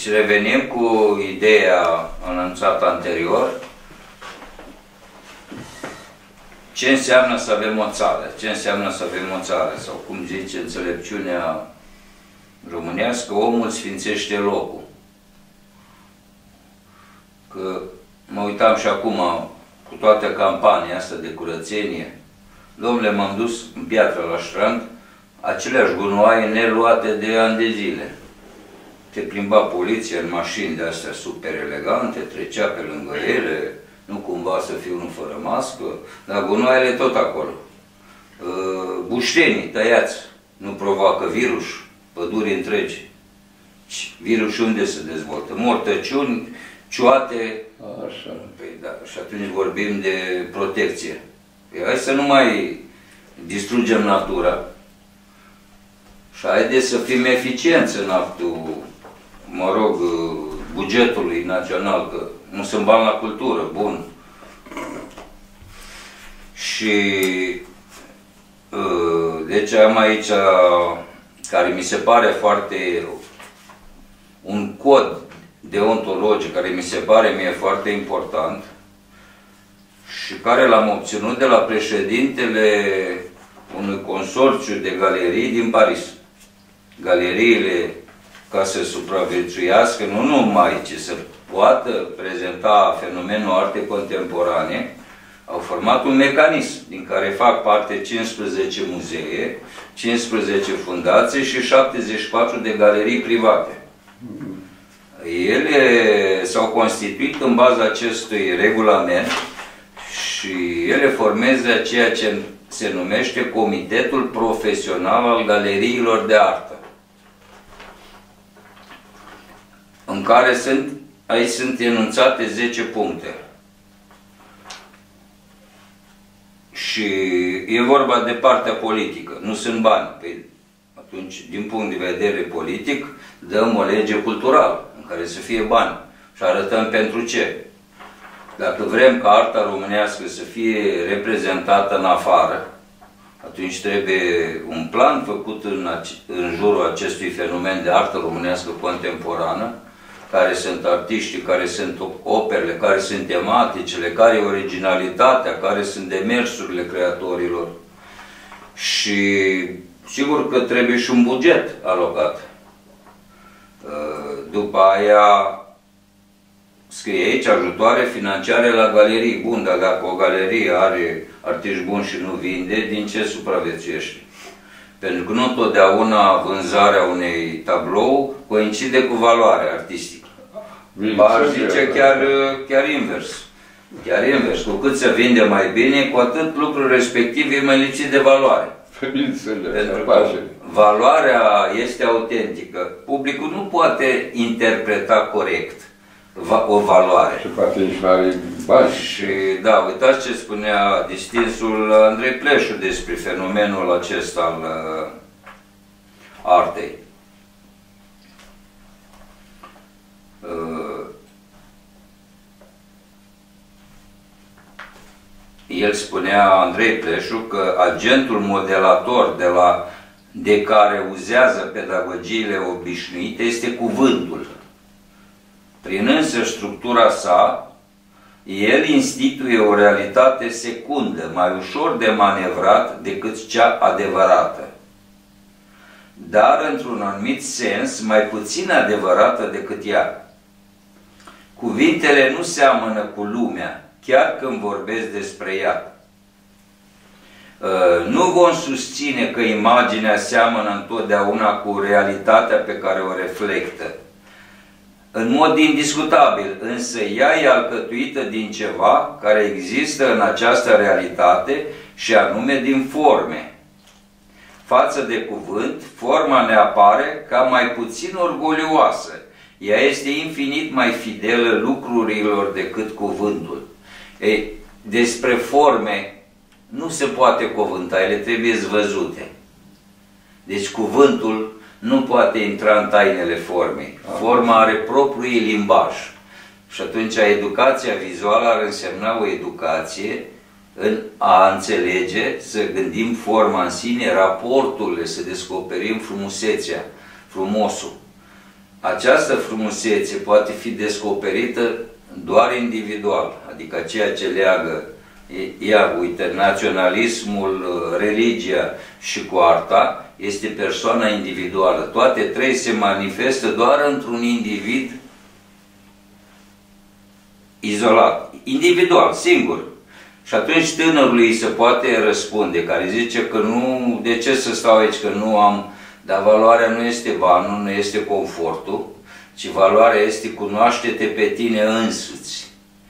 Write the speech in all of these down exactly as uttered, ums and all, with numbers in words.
revenim cu ideea anunțată anterior. Ce înseamnă să avem o țară? Ce înseamnă să avem o țară? Sau cum zice înțelepciunea românească, omul sfințește locul. Că mă uitam și acum, cu toată campania asta de curățenie, domnule, m-am dus în Piatra la Strand, aceleași gunoaie neluate de ani de zile. Te plimba poliția în mașini de astea super elegante, trecea pe lângă ele, nu cumva să fie unul fără mască, dar gunoaiele tot acolo. Buștenii tăiați nu provoacă virus, păduri întregi. Virus unde se dezvoltă? Mortăciuni, cioate. Așa. Păi da, și atunci vorbim de protecție. Păi hai să nu mai distrugem natura și haideți să fim eficienți în actul, mă rog, bugetului național, că nu sunt bani la cultură, bun. Și deci am aici, care mi se pare foarte, un cod deontologic, care mi se pare mie foarte important și care l-am obținut de la președintele unui consorțiu de galerii din Paris. Galeriile, ca să supraviețuiască, nu numai ce să poată prezenta fenomenul arte contemporane, au format un mecanism din care fac parte cincisprezece muzee, cincisprezece fundații și șaptezeci și patru de galerii private. Ele s-au constituit în baza acestui regulament și ele formează ceea ce se numește Comitetul Profesional al Galeriilor de Artă, în care sunt, aici sunt enunțate zece puncte. Și e vorba de partea politică, nu sunt bani. Păi, atunci, din punct de vedere politic, dăm o lege culturală, în care să fie bani. Și arătăm pentru ce. Dacă vrem ca arta românească să fie reprezentată în afară, atunci trebuie un plan făcut în, în jurul acestui fenomen de artă românească contemporană, care sunt artiștii, care sunt operele, care sunt tematicele, care e originalitatea, care sunt demersurile creatorilor. Și sigur că trebuie și un buget alocat. După aia scrie aici ajutoare financiare la galerii. Bun, dar dacă o galerie are artiști buni și nu vinde, din ce supraviețuiește? Pentru că nu totdeauna vânzarea unei tablou coincide cu valoarea artistică. Aș zice chiar, chiar invers. Chiar invers. Cu cât se vinde mai bine, cu atât lucrul respectiv e mai lipsit de valoare. Pentru că valoarea este autentică. Publicul nu poate interpreta corect o valoare. Și poate nici mai bani. Și da, uitați ce spunea distinsul Andrei Pleșu despre fenomenul acesta al uh, artei. Uh, el spunea, Andrei Pleșu, că agentul modelator de, la, de care uzează pedagogiile obișnuite este cuvântul. Prin însă structura sa, el instituie o realitate secundă, mai ușor de manevrat decât cea adevărată, dar într-un anumit sens mai puțin adevărată decât ea. Cuvintele nu seamănă cu lumea, chiar când vorbesc despre ea. Nu vom susține că imaginea seamănă întotdeauna cu realitatea pe care o reflectă. În mod indiscutabil, însă ea e alcătuită din ceva care există în această realitate și anume din forme. Față de cuvânt, forma ne apare ca mai puțin orgolioasă. Ea este infinit mai fidelă lucrurilor decât cuvântul. Ei, despre forme nu se poate cuvânta, ele trebuie văzute. Deci cuvântul nu poate intra în tainele formei. Forma are propriul ei limbaj. Și atunci educația vizuală ar însemna o educație în a înțelege, să gândim forma în sine, raporturile, să descoperim frumusețea, frumosul. această frumusețe poate fi descoperită doar individual, adică ceea ce leagă, ia, uite, naționalismul, religia și cu arta, este persoana individuală. Toate trei se manifestă doar într-un individ izolat, individual, singur. Și atunci tânărului îi se poate răspunde, care zice că nu, de ce să stau aici, că nu am, dar valoarea nu este banul, nu este confortul, ci valoarea este cunoaște-te pe tine însuți.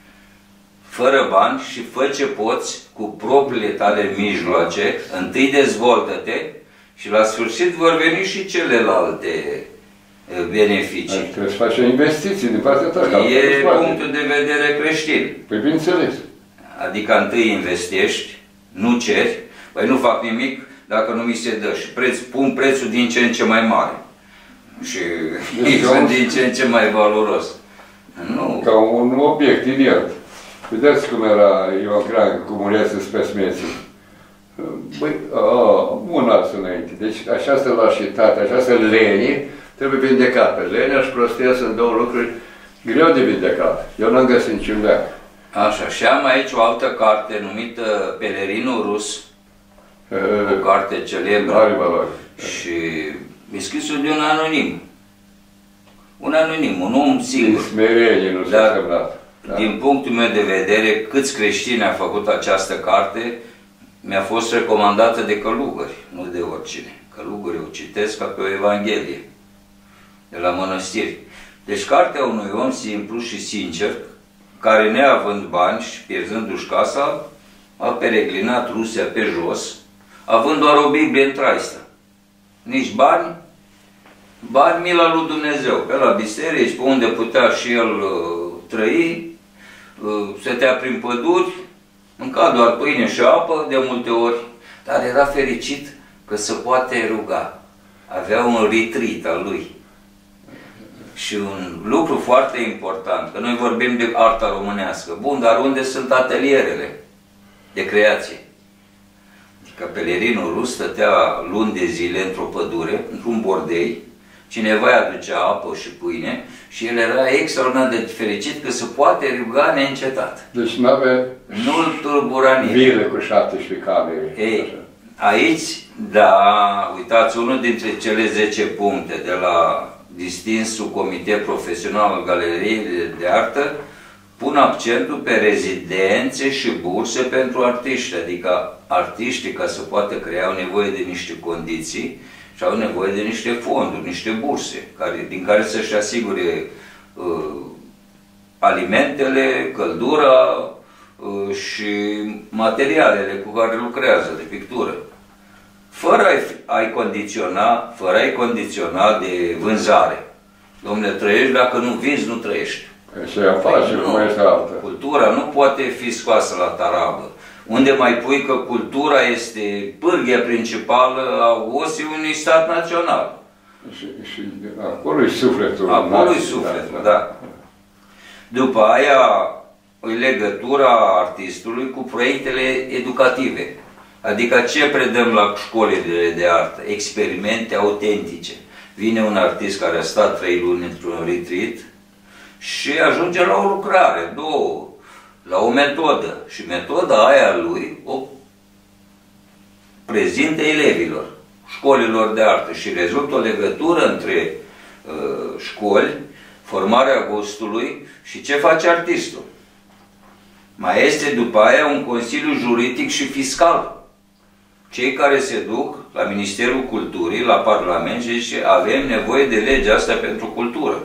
Fără bani și fă ce poți cu propriile tale mijloace, întâi dezvoltă-te și la sfârșit vor veni și celelalte beneficii. Trebuie să faci investiții din partea ta. E punctul de vedere creștin. Păi bineînțeles. Adică întâi investești, nu ceri, păi nu fac nimic dacă nu mi se dă și preț, pun prețul din ce în ce mai mare. Și deci sunt din ce în ce mai valoros. Nu. Ca un obiect idiot. Vedeți cum era Ioan Creangă, cum murease spesmeții. Băi, un as înainte. Deci această lașitate, această lenie trebuie vindecată. Lenia și prostia sunt două lucruri greu de vindecat. Eu n-am găsit niciun leac. Așa, și am aici o altă carte numită Pelerinul Rus, o carte celebră. Are valoare. Și e scrisă de un anonim. Un anonim, un om singur. Smerenie nu s-a semnat. Da. Din punctul meu de vedere, câți creștini a făcut această carte, mi-a fost recomandată de călugări, nu de oricine. Călugări o citesc ca pe o Evanghelie, de la mănăstiri. Deci cartea unui om simplu și sincer, care neavând bani și pierzându-și casa, a peregrinat Rusia pe jos, având doar o Biblie în traistă. Nici bani, bani mila lui Dumnezeu. Pe la biserici, pe unde putea și el uh, trăi, uh, stătea prin păduri, mânca doar pâine și apă de multe ori, dar era fericit că se poate ruga. Avea un retreat al lui. Și un lucru foarte important, că noi vorbim de arta românească. Bun, dar unde sunt atelierele de creație? Adică Pelerinul Rus stătea luni de zile într-o pădure, într-un bordei, cineva îi aducea apă și pâine și el era extraordinar de fericit că se poate ruga neîncetat. Deci nu avea Nu-l turbura nimeni. vile cu șaptesprezece camere. Ei, aici, da, uitați, unul dintre cele zece puncte de la distinsul Comitet Profesional al Galeriei de Artă pun accentul pe rezidențe și burse pentru artiști, adică artiștii, ca să poată crea, au nevoie de niște condiții și au nevoie de niște fonduri, niște burse, care, din care să-și asigure uh, alimentele, căldura uh, și materialele cu care lucrează de pictură. Fără a-i condiționa, fără a-i condiționa de vânzare. Dom'le, trăiești, dacă nu vinzi, nu trăiești. Și afaceri, nu, cum este altă. Cultura nu poate fi scoasă la tarabă. Unde mai pui că cultura este pârghia principală a osii unui stat național. Și, și acolo e sufletul. Acolo e sufletul, da. da. După aia, o legătura artistului cu proiectele educative. Adică ce predăm la școlile de artă? Experimente autentice. Vine un artist care a stat trei luni într-un retreat și ajunge la o lucrare, două, la o metodă. Și metoda aia lui o prezintă elevilor, școlilor de artă și rezultă o legătură între uh, școli, formarea gustului și ce face artistul. Mai este după aia un consiliu juridic și fiscal. Cei care se duc la Ministerul Culturii, la Parlament și zice avem nevoie de legea asta pentru cultură.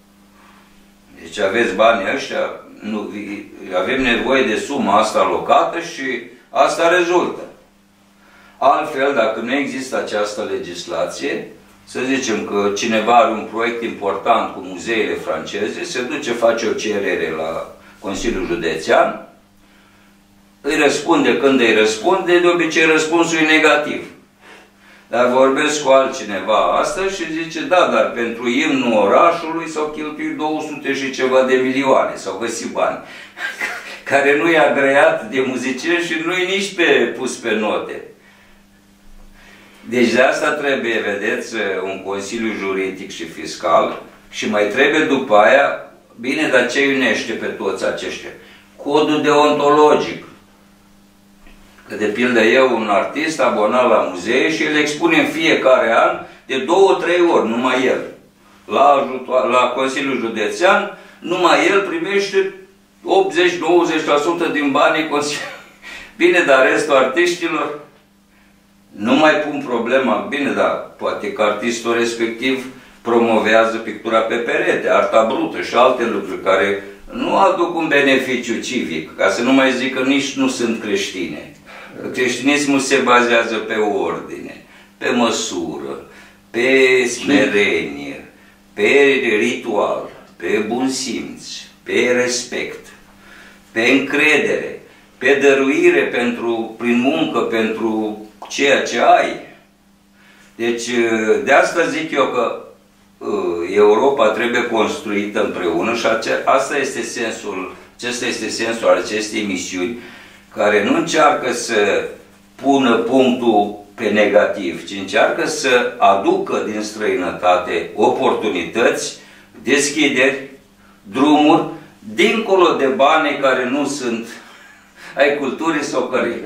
Deci aveți banii ăștia, nu, avem nevoie de suma asta alocată și asta rezultă. Altfel, dacă nu există această legislație, să zicem că cineva are un proiect important cu muzeele franceze, se duce, face o cerere la Consiliul Județean, îi răspunde când îi răspunde, de obicei răspunsul e negativ. Dar vorbesc cu altcineva astăzi și zice, da, dar pentru imnul orașului s-au cheltuit două sute și ceva de milioane, s-au găsit bani, care nu e agreat de muzicieni și nu e nici pe, pus pe note. Deci de asta trebuie, vedeți, un consiliu juridic și fiscal Și mai trebuie după aia, bine, dar ce unește pe toți aceștia? Codul deontologic. Că de pildă eu, un artist abonat la muzee și el expune în fiecare an de două, trei ori, numai el. La, la Consiliul Județean, numai el primește optzeci la nouăzeci la sută din banii Consiliului. Bine, dar restul artiștilor nu mai pun problema. Bine, dar poate că artistul respectiv promovează pictura pe perete, arta brută și alte lucruri care nu aduc un beneficiu civic, ca să nu mai zic că nici nu sunt creștine. Creștinismul se bazează pe ordine, pe măsură, pe smerenie, pe ritual, pe bun simț, pe respect, pe încredere, pe dăruire pentru, prin muncă pentru ceea ce ai. Deci, de asta zic eu că Europa trebuie construită împreună și asta este sensul, acesta este sensul al acestei misiuni, care nu încearcă să pună punctul pe negativ, ci încearcă să aducă din străinătate oportunități, deschideri, drumuri, dincolo de bani care nu sunt ai culturii sau care...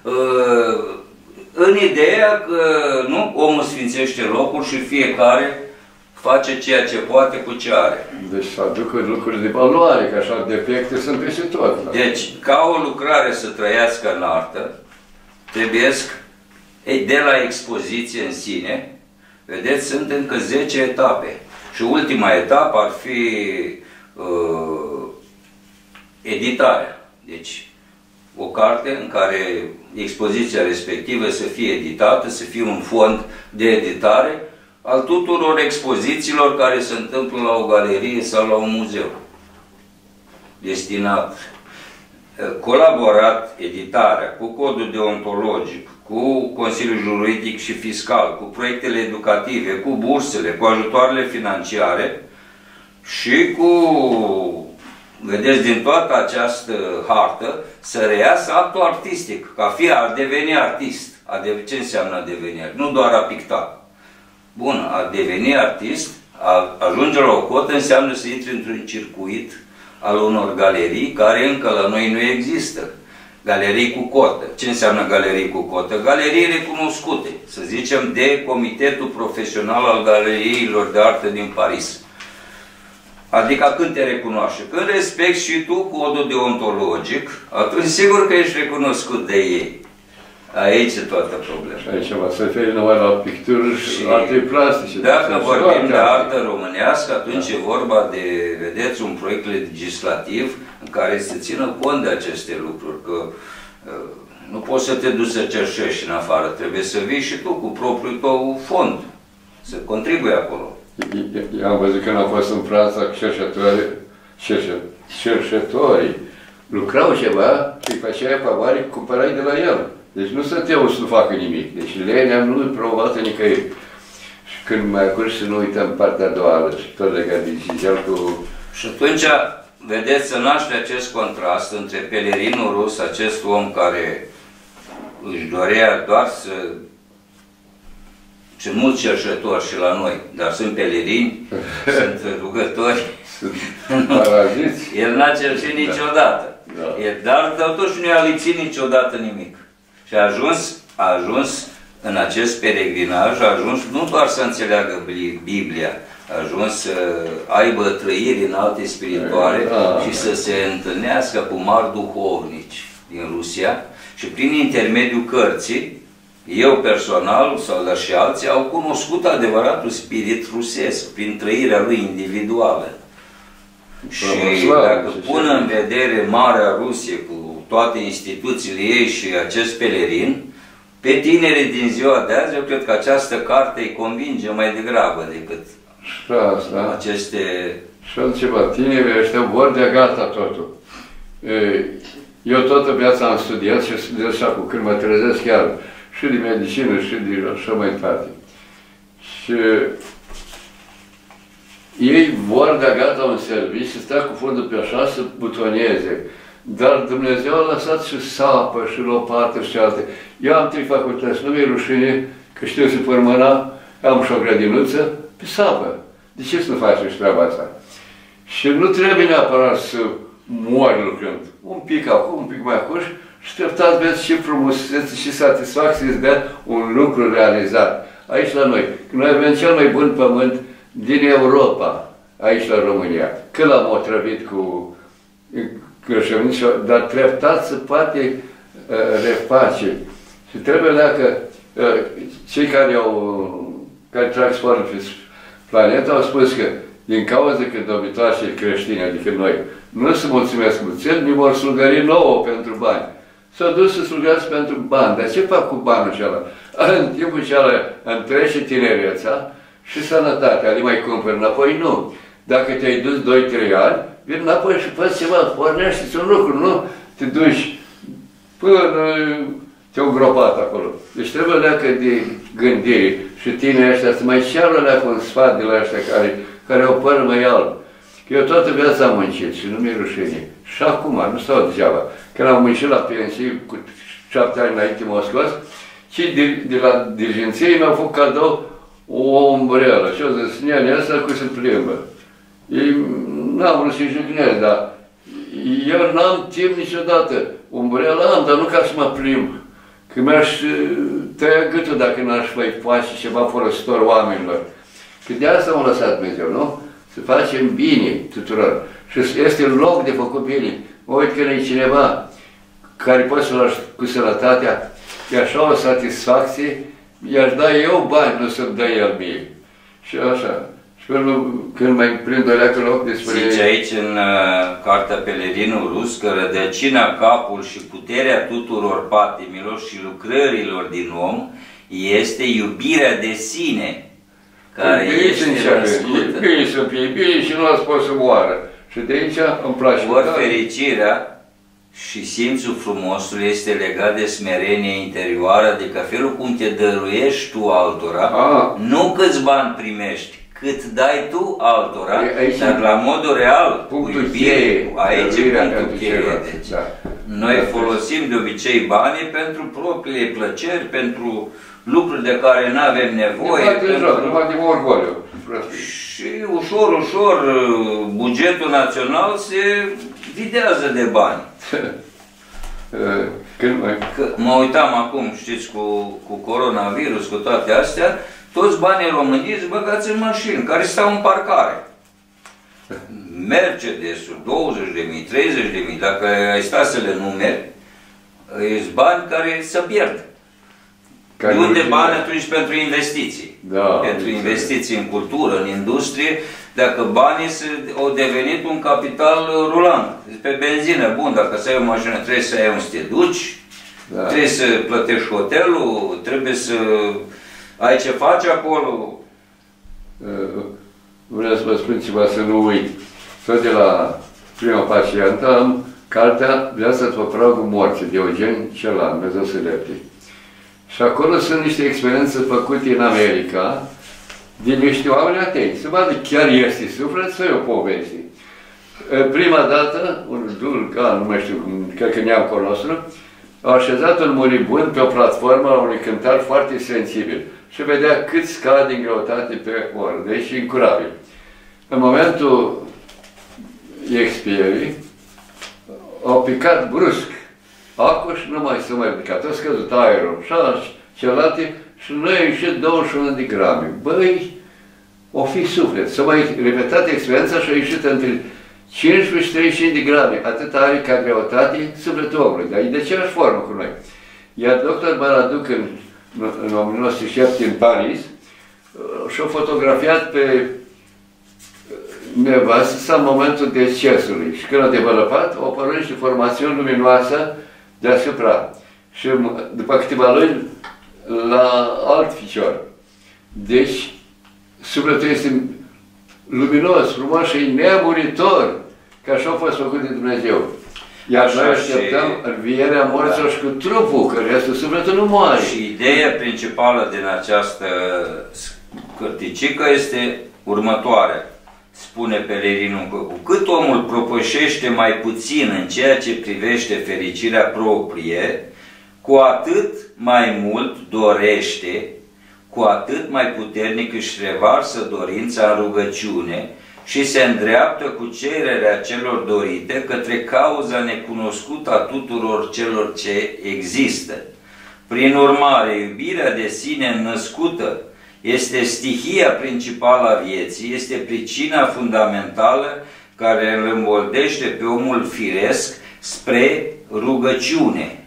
În ideea că nu, omul sfințește locul și fiecare face ceea ce poate cu ce are. Deci să aducă lucruri de valoare, că așa defecte sunt peste tot. Da? Deci, ca o lucrare să trăiască în artă, trebuiesc, de la expoziție în sine, vedeți, sunt încă zece etape. Și ultima etapă ar fi uh, editarea. Deci, o carte în care expoziția respectivă să fie editată, să fie un fond de editare al tuturor expozițiilor care se întâmplă la o galerie sau la un muzeu. Destinat, colaborat editarea cu codul deontologic, cu Consiliul Juridic și Fiscal, cu proiectele educative, cu bursele, cu ajutoarele financiare și cu, vedeți, din toată această hartă, să reiasă actul artistic, ca fie a deveni artist. A de, ce înseamnă a deveni artist? Nu doar a picta. Bun, a deveni artist, a ajunge la o cotă, înseamnă să intri într-un circuit al unor galerii care încă la noi nu există. Galerii cu cotă. Ce înseamnă galerii cu cotă? Galerii recunoscute, să zicem, de Comitetul Profesional al Galeriilor de Artă din Paris. Adică când te recunoaște? Când respecti și tu codul deontologic, atunci sigur că ești recunoscut de ei. Aici e toată problema. Și aici mă se referi numai la picturi și arte plastice. Dacă vorbim de artă românească, atunci e vorba de, vedeți, un proiect legislativ în care se țină cont de aceste lucruri, că nu poți să te duci să cerșești în afară, trebuie să vii și tu cu propriul tău fond, să contribui acolo. Eu am văzut când am fost în Franța, cerșetorii lucrau ceva și pe aceea pavare cumpărai de la el. Deci nu stăteau să nu facă nimic. Deci lenea nu îi promovată nicăieri. Și când mai acurs să nu uităm partea duală și tot legat de Gisel cu... Și atunci, vedeți, se naște acest contrast între pelerinul rus, acest om care își dorea doar să... Sunt mulți cerșetori și la noi, dar sunt pelerini, sunt rugători. Sunt paraziți. El n-a cerșit niciodată. Da. Dar totuși nu i-a lipsit niciodată nimic. Și a ajuns, a ajuns în acest peregrinaj, a ajuns nu doar să înțeleagă Biblia, a ajuns să aibă trăiri înalte spirituale da. Și să se întâlnească cu mari duhovnici din Rusia și prin intermediul cărții, eu personal, sau dar și alții, au cunoscut adevăratul spirit rusesc, prin trăirea lui individuală. Și dacă pun în vedere Marea Rusie cu toate instituțiile ei și acest pelerin, pe tinerii din ziua de azi, eu cred că această carte îi convinge mai degrabă decât și asta, aceste... Și altceva, tinerii ăștia vor de gata totul. Eu toată viața am studiat și studiez și acum, când mă trezesc chiar, și de medicină și de așa mai departe. Și ei vor de gata un serviciu, să stea cu fundul pe așa, să butoneze. Dar Dumnezeu a lăsat și sapă, și lopată, și alte. Eu am trei facultăți, nu mi-e rușine, că știu să formăra, am și o grădinuță, pe sapă. De ce să nu facem și treaba asta? Și nu trebuie neapărat să mori lucrând. Un pic acum, un pic mai acolo și treptat vezi ce frumusețe și satisfacție îți dă un lucru realizat. Aici la noi. Noi avem cel mai bun pământ din Europa, aici la România. Când l-am otrăvit cu grășământ, dar treptat se poate uh, reface. Și trebuie dacă uh, cei care au care trag sport pe planetă au spus că din cauza că dobitoarcele creștine, adică noi, nu se mulțumesc mulțel, ni vor slugări nouă pentru bani. S-au dus să slugați pentru bani. Dar ce fac cu banul acela? În timpul acela îmi trece tinerețea și sănătatea. Le mai cumpăr înapoi? Nu. Dacă te-ai dus doi trei ani, vin înapoi și faci ceva, pornește-ți un lucru, nu te duci până te-au gropat acolo. Deci trebuie leacă de gândire și tinerii ăștia să mai ceară leacă un sfat de la ăștia care, care au păr mai alb. Că eu toată viața am muncit și nu mi-e rușine. Și acum, nu stau degeaba. Când am muncit la pensie, cu șapte ani înainte m-au scos, și de, de la dirigenție mi-au făcut cadou o umbrelă. Și eu zic, nene, asta cu se plimbă. Ei n-am vrut să-i jignesc, dar eu n-am timp niciodată. Umbrelă am, dar nu ca să mă plimb. Că mi-aș tăia gâtul dacă n-aș mai face ceva folositor oamenilor. Că de asta m-a lăsat Dumnezeu, nu? Să facem bine tuturor. Și este loc de făcut bine. Mă uit că e cineva care poate să-l lași cu sănătatea, e așa o satisfacție, i-aș da eu bani, nu să-mi dă el mie. Și așa. Și când mai prind o leacă loc despre... Zice aici în uh, cartea Pelerinul Rus că rădăcina, capul și puterea tuturor patimilor și lucrărilor din om este iubirea de sine, care bine este născută. Bine să fie bine și nu ați pot să moară. Și de aici îmi place. Ori fericirea și simțul frumosului este legat de smerenie interioară, adică felul cum te dăruiești tu altora, A. nu câți bani primești, cât dai tu altora, aici, dar la modul real, cu iubire, aici e punctul cheie. Deci, da. noi folosim de obicei banii pentru propriile plăceri, pentru lucruri de care nu avem nevoie. Numai de orgoliu. Și ușor, ușor, bugetul național se videază de bani. Când mai... Că mă uitam acum, știți, cu, cu coronavirus, cu toate astea, toți banii României se băgați în mașini, care stau în parcare. Mercedes-ul, douăzeci de mii, treizeci de mii, dacă ai sta să le numeri, sunt bani care se pierd. De unde bani atunci pentru investiții? Da, pentru investiții în cultură, în industrie, dacă banii au devenit un capital rulant. Pe benzină, bun, dacă să ai o mașină, trebuie să ai un să te duci, da. Trebuie să plătești hotelul, trebuie să ai ce faci acolo. Vreau să vă spun ceva, să nu uit. Tot de la prima pacientă am cartea Viața după pragul morții, de Eugen Celan, Dumnezeu să lepte. Și acolo sunt niște experiențe făcute în America de niște oameni atenți. Să vadă chiar este suflet sau e o poveste. Prima dată, un dulcan, nu mai știu, cred că neamcul nostru, a așezat un muribund pe o platformă la unui cântar foarte sensibil și vedea cât scade în greutate pe oră, deci incurabil. În momentul expierii, a picat brusc acul și nu mai s-a mai ridicat. A scăzut aerul și celelalte și nu a ieșit douăzeci și unu de grame. Băi, o fi suflet. S-a mai repetat experiența și a ieșit între cincisprezece și treizeci și cinci de grame. Atât are ca greutate sufletul omului. Dar e de aceeași formă cu noi. Iar doctor Baraduc în, în o mie nouă sute șapte în Paris și-a fotografiat pe nevastă sa în momentul decesului. Și când a developat, au apărut niște formațiuni luminoasă deasupra. Și după câteva luni, la alt ficior. Deci, sufletul este luminos, frumos și nemuritor, că așa a fost făcut de Dumnezeu. Iar noi așteptăm învierea morților și cu trupul, că restul sufletul nu moare. Și ideea principală din această cărticică este următoarea. Spune Pelerinul că cu cât omul propășește mai puțin în ceea ce privește fericirea proprie, cu atât mai mult dorește, cu atât mai puternic își revarsă dorința în rugăciune și se îndreaptă cu cererea celor dorite către cauza necunoscută a tuturor celor ce există. Prin urmare, iubirea de sine născută este stihia principală a vieții, este pricina fundamentală care îl învoldește pe omul firesc spre rugăciune.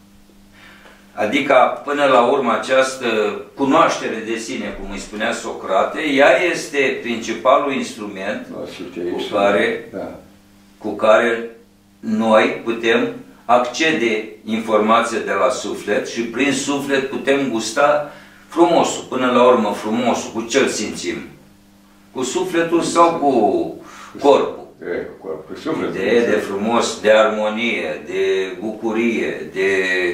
Adică, până la urmă, această cunoaștere de sine, cum îi spunea Socrate, ea este principalul instrument cu care, da. cu care noi putem accede informație de la suflet și prin suflet putem gusta frumosul, până la urmă frumosul, cu ce-l simțim? Cu sufletul sau cu corpul? De, cu corpul, sufletul. De, de frumos, de armonie, de bucurie, de...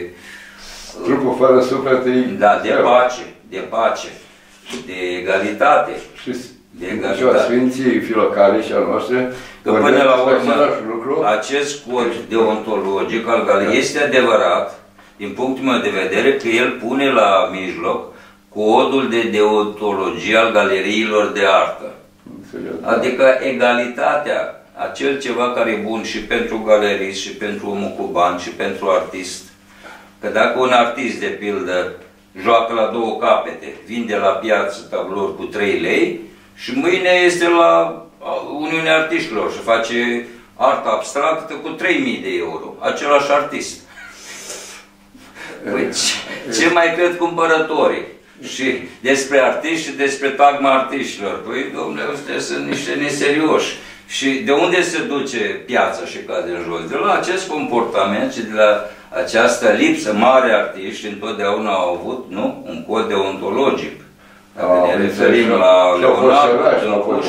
Trupul fără suflet e... Da, de pace, de pace, de egalitate. Și de egalitate. Sfinții filocalici al noastre, că până la urmă, acest cod deontologic al Galeriei este adevărat, din punctul meu de vedere, că el pune la mijloc codul de deontologie al galeriilor de artă. Adică egalitatea, acel ceva care e bun și pentru galerist, și pentru omul cu bani, și pentru artist. Că dacă un artist, de pildă, joacă la două capete, vinde la piață tablouri cu trei lei și mâine este la Uniunea Artiștilor și face artă abstractă cu trei mii de euro. Același artist. Păi, ce, ce mai cred cumpărătorii? Și despre artiști și despre tagma artiștilor. Păi, domnule, ăstea sunt niște neserioși. Și de unde se duce piața și cade în jos? De la acest comportament și de la această lipsă. Mare artiști întotdeauna au avut, nu? Un cod deontologic. Dacă ne referim la Leonardo,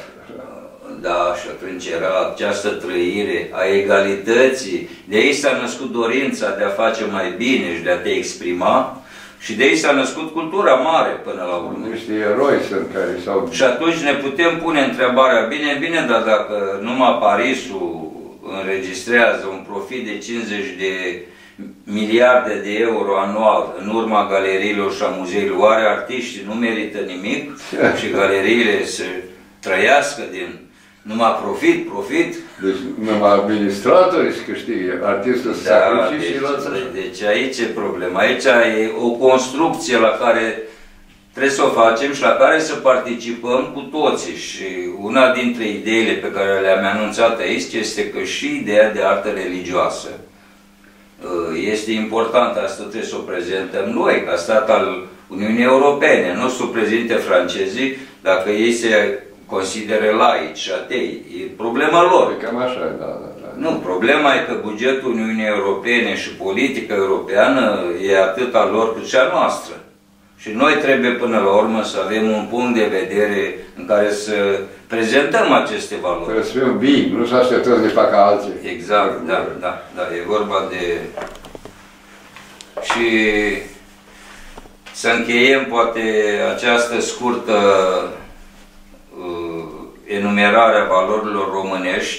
da, și atunci era această trăire a egalității. De aici s-a născut dorința de a face mai bine și de a te exprima. Și de aici s-a născut cultura mare până la urmă. Niște eroi sunt care s-au... Și atunci ne putem pune întrebarea, bine, bine, dar dacă numai Parisul înregistrează un profit de cincizeci de miliarde de euro anual în urma galeriilor și a muzeilor, oare artiștii nu merită nimic și galeriile să trăiască din numai profit, profit? Deci numai administratorii își câștigă, artistul să da, sacrifice deci, și la țară. Deci aici e problema. Aici e o construcție la care trebuie să o facem și la care să participăm cu toții. Și una dintre ideile pe care le-am anunțat aici este că și ideea de artă religioasă este importantă. Asta trebuie să o prezentăm noi, ca stat al Uniunii Europene. Nu să o prezinte francezii dacă ei se considere laici și atei. E problema lor. Cam așa, da, da, da. Nu, problema e că bugetul Uniunii Europene și politica europeană e atât a lor cât și a noastră. Și noi trebuie până la urmă să avem un punct de vedere în care să prezentăm aceste valori. Trebuie să fim vii, nu să așteptăm să ne facă alții. Exact, da, da, da, e vorba de... Și să încheiem poate această scurtă uh, enumerare a valorilor românești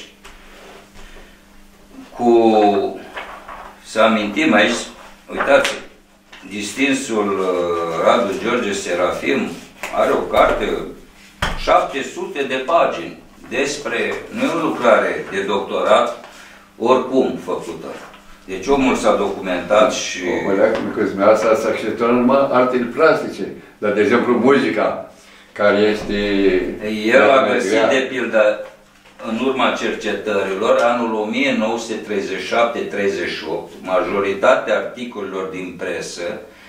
cu... să amintim aici, uitați, distinsul uh, Radu George Serafim are o carte, șapte sute de pagini, despre, nu e o lucrare de doctorat, oricum făcută. Deci omul s-a documentat și... Omul ăla, cum că asta s-a acceptat numai artele plastice, dar de exemplu muzica, care este... El a găsit, de pildă, în urma cercetărilor, anul o mie nouă sute treizeci și șapte treizeci și opt, majoritatea articolelor din presă,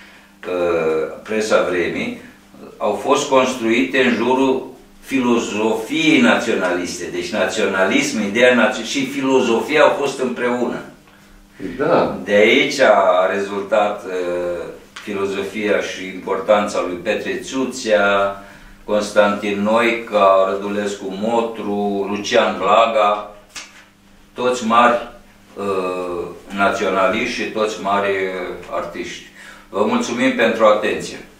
presa vremii, au fost construite în jurul filozofiei naționaliste. Deci naționalism, ideea națională și filozofia au fost împreună. Da. De aici a rezultat uh, filozofia și importanța lui Petre Țuțea, Constantin Noica, Rădulescu Motru, Lucian Blaga, toți mari uh, naționaliști și toți mari uh, artiști. Vă mulțumim pentru atenție.